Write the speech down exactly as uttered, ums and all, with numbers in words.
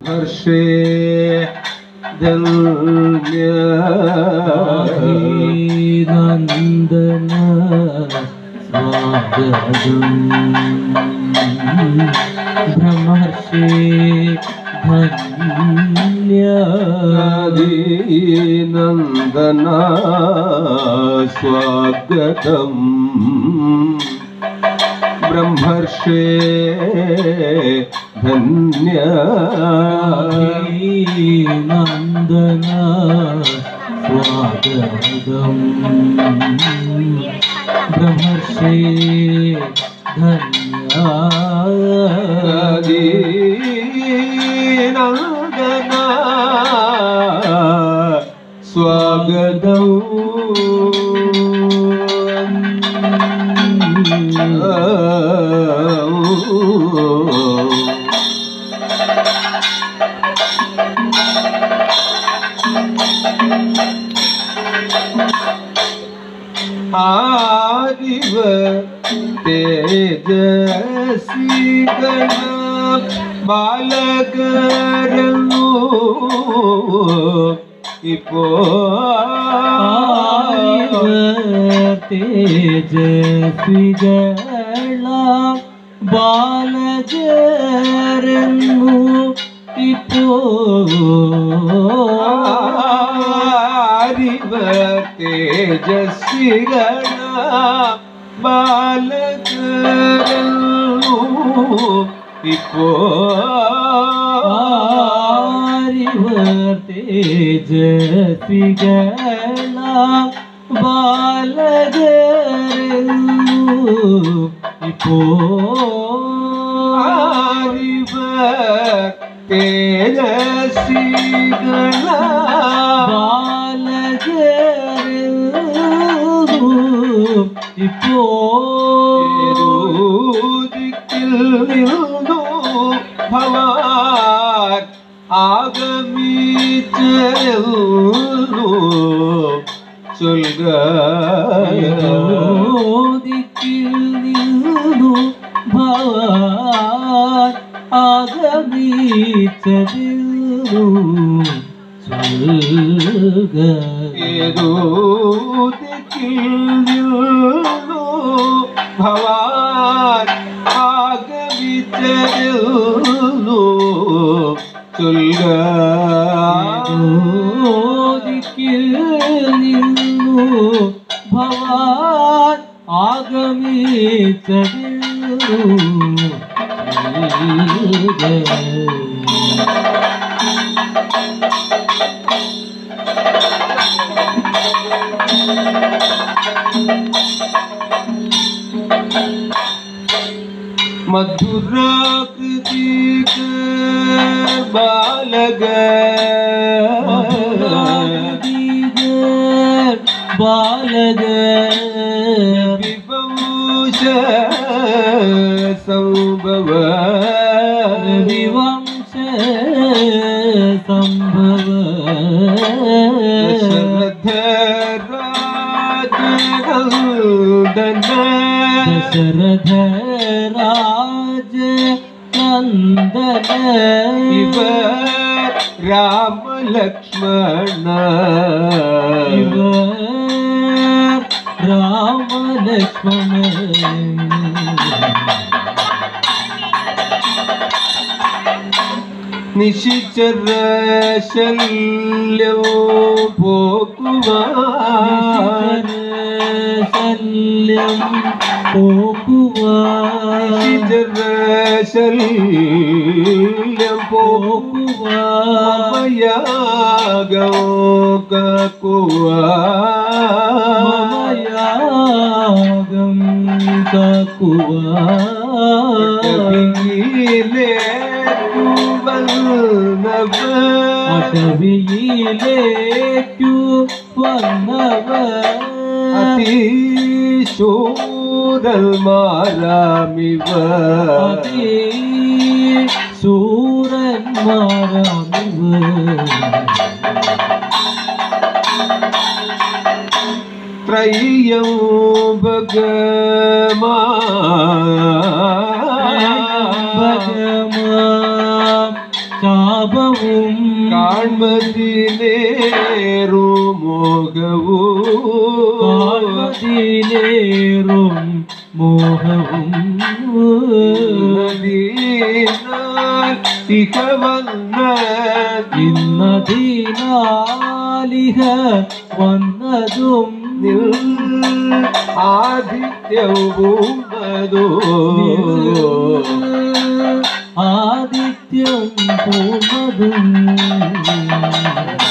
Hershey धन्य नंदन स्वागतम् ब्रह्मर्षि धन्य नंदन स्वागतम् ब्रह्मर्षे धन्य नंदन स्वागतम् ब्रह्मर्षि धन्य नंदन स्वागतम् आदिव तेजस्वी गण बालकरनु इपो तेजस्वी गण बालकरनु इपो तेजस्वी गण बालकरनु इपो तेजस्वी गण बालकरनु इपो तेजस्वी गण ഇപ്പോ ദിക്കിൽ നിന്നു ഭവാൻ ആഗമിച്ചെന്നു ചൊൽക ദിക്കിൽ നിന്നു ഭവാൻ ആഗമിച്ചെന്നു ചൊൽക ഏതോ ഭവാൻ ആഗമിച്ചെന്നു ചൊൽക ദിക്കിൽ നിന്നു ഭവാൻ ആഗമിച്ചെന്നു ചൊൽക मधुराकृति बालग बालग विवंश संभव विवंश संभव दशरथ राजनंदन दशरथ राज नंदन इव राम लक्ष्मण इव राम लक्ष्मण निशिचर शल्यो पोकुवार शल्यं पोकुवार निशिचर शल्यं पोकुवार ममयागो ककुवार ममयागं ककुवार अटविले वल्लभ अटविले वल्लभ अति शूरल मारामिव अति शूरल मारामिव त्रय्यंबगमा മോഹവും കാൺമതിലേറും മോഹവും കാൺമതിലേറും മോഹവും നദീനാൽ ഇഹ വന്ന ഇന്നതിനാലിഹ വന്നതും ആദിത്യവും അതോ ആദിത്യം പൂർണ്ണതും